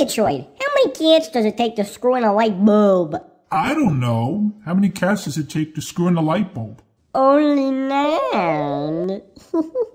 Murgatroyd, how many cats does it take to screw in a light bulb? I don't know. How many cats does it take to screw in a light bulb? Only 9.